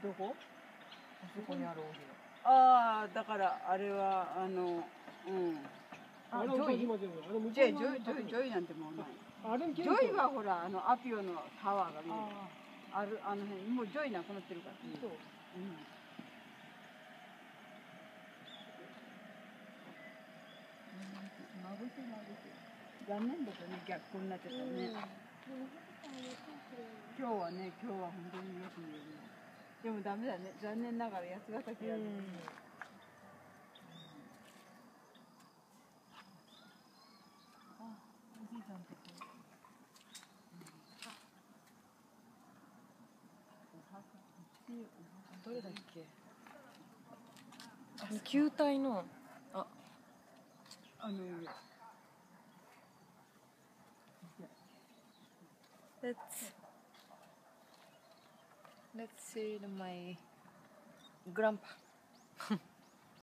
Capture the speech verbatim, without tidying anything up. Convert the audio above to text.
どこ？ あそこにあるお部ああ、だからあれはあの、うん。 屋。あ、ジョイ？ ジョイ、ジョイ、ジョイ、ジョイなんてもうない。ジョイはほら、あのアピオのタワーが見える。ある、あの辺、もうジョイなくなってるから。そう。うん。まぶしいまぶしい。残念だとね、逆光になってたね。今日はね、今日は本当によく見える。でもダメだね、残念ながら八ヶ岳やる。あ、おじいちゃんとこ。 どれだっけ？あの球体の、あ、 あの。 Let's let's see my grandpa.